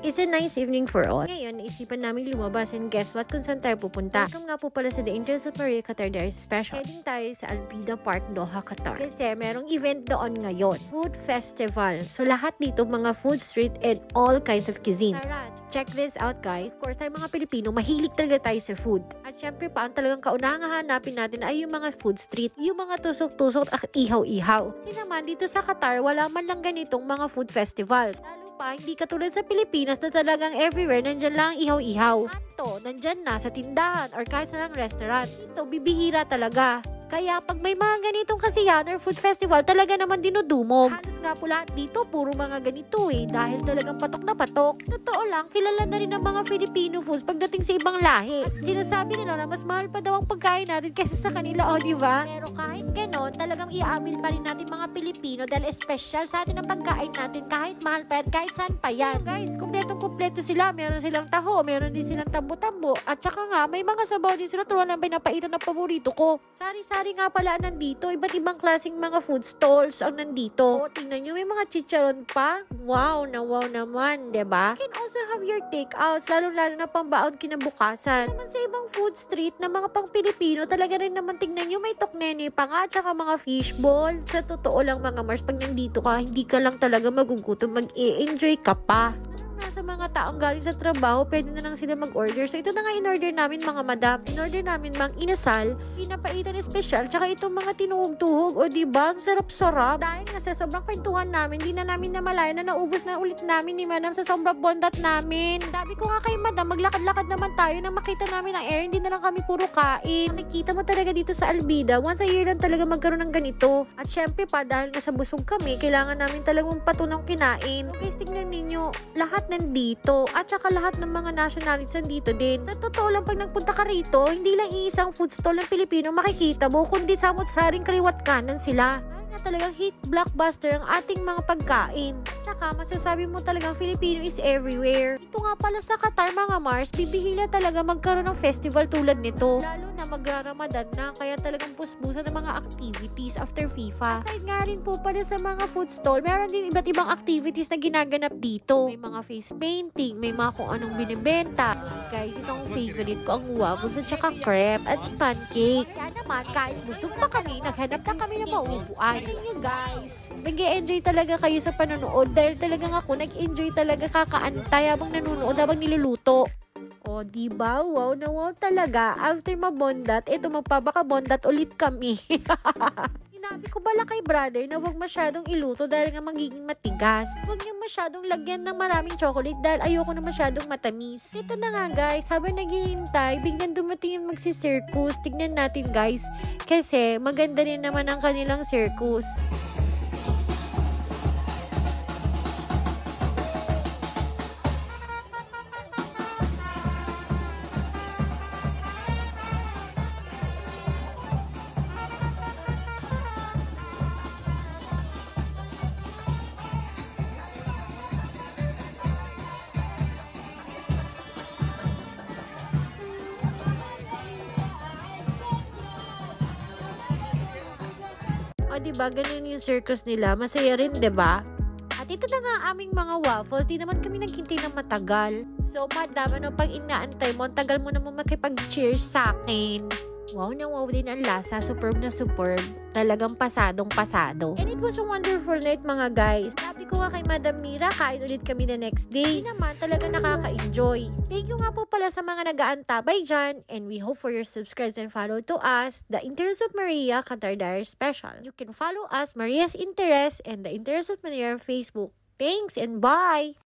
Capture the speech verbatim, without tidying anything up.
It's a nice evening for all. Ngayon, naisipan namin lumabas and guess what kung saan tayo pupunta. Welcome nga po pala sa The Interest of Maria Qatar Diaries Special. Heading tayo sa Albida Park, Doha, Qatar. Kasi merong event doon ngayon. Food Festival. So lahat dito mga food street and all kinds of cuisine. Tara, check this out guys. Of course, tayo mga Pilipino, mahilig talaga tayo sa food. At syempre pa, ang talagang kaunahang hanapin natin ay yung mga food street. Yung mga tusok-tusok at ihaw-ihaw. Kasi naman dito sa Qatar, wala man lang ganitong mga food festivals. Lalo pa, hindi katulad sa Pilipinas na talagang everywhere, nandyan lang ihaw-ihaw. Ato, nandyan na sa tindahan or kahit sa lang restaurant. Ito, bibihira talaga. Kaya pag may mga ganitong kasiyahan or food festival, talaga naman dinudumog. Halos nga po lahat dito, puro mga ganito eh. Dahil talagang patok na patok. Totoo lang, kilala na rin ang mga Filipino foods pagdating sa ibang lahi. At sinasabi nila na mas mahal pa daw ang pagkain natin kaysa sa kanila, o oh, diba? Pero kahit ganon, talagang iaamil pa rin natin mga Pilipino dahil special sa atin ang pagkain natin kahit mahal pa yan, kahit saan pa yan. So guys, kumpletong kumpleto sila. Meron silang taho, meron din silang tambo-tambo. At saka nga, may mga sabaw din sila. Turuan lang pinapaitan ng paborito ko. Sari-sari Sari nga pala nandito, iba't ibang klaseng mga food stalls ang nandito. O, tingnan nyo, may mga chicharon pa. Wow, na wow naman, diba? You can also have your takeouts, lalo-lalo na pambaon kinabukasan. Naman sa ibang food street na mga pang Pilipino, talaga rin naman tingnan nyo, may toknene pa nga, tsaka mga fishball. Sa totoo lang mga Mars, pag nandito ka, hindi ka lang talaga magugutom, mag-i-enjoy ka pa. Sa mga taong galing sa trabaho, pwede na lang sila mag-order. So, ito na nga in-order namin mga madam. In-order namin mang inasal, pinapaitan espesyal, tsaka itong mga tinuhog-tuhog. O diba, ang sarap-sarap. Dahil nga sa sobrang kwentuhan namin, di na namin namalayan na naubos na ulit namin ni madam sa sobrang bondat namin. Sabi ko nga kay madam, maglakad-lakad naman tayo na makita namin ang air, hindi na lang kami puro kain. Nakikita mo talaga dito sa Albida, once a year lang talaga magkaroon ng ganito. At syempre pa, dahil nga sa busog kami, kailangan namin talagang patunong kinain. So, guys, tingnan ninyo, lahat na dito at saka lahat ng mga nationalities nandito din. Sa totoo lang, pag nagpunta ka rito, hindi lang iisang food stall ng Pilipino makikita mo, kundi samot-saring kaliwat kanan sila. Na talagang hit blockbuster ang ating mga pagkain. Tsaka masasabi mo talagang Filipino is everywhere. Ito nga pala sa Qatar mga Mars, bibihila talaga magkaroon ng festival tulad nito. Lalo na mag-Ramadan na, kaya talagang pusbusan ng mga activities after FIFA. Aside nga rin po pala sa mga food stall, meron din iba't ibang activities na ginaganap dito. May mga face painting, may mga kung anong binibenta. Guys, itong favorite ko ang waffles at saka crepe at pancake. Kaya naman, kahit busog pa kami, naghanap na kami ng maupuan. Inyo guys, nag-enjoy talaga kayo sa panonood dahil talagang ako nag-enjoy talaga kakaantay habang nanonood, habang niluluto. O, diba? Wow na wow talaga. After mabondat, ito magpapakabondat ulit kami. Sinabi ko bala kay brother na huwag masyadong iluto dahil nga magiging matigas. Huwag niyo masyadong lagyan ng maraming chocolate dahil ayoko na masyadong matamis. Ito na nga guys, habang naghihintay, biglang dumating yung magsi-circus. Tignan natin guys, kasi maganda rin naman ang kanilang circus. O diba, ganun yung circus nila. Masaya rin, diba? At ito na nga aming mga waffles. Di naman kami naghintay ng matagal. So, madam, ano pag inaantay mo, tagal mo naman makipag-cheers sa akin. Wow na wow din ang lasa. Superb na superb. Talagang pasadong pasado. And it was a wonderful night mga guys. Sabi ko nga kay Madam Mira, kain ulit kami the next day. Di naman talaga nakaka-enjoy. Thank you nga po pala sa mga nag-aantabay dyan. And we hope for your subscribes and follow to us, The Interest of Maria Qatar Diaries Special. You can follow us, Maria's Interest and The Interest of Maria on Facebook. Thanks and bye!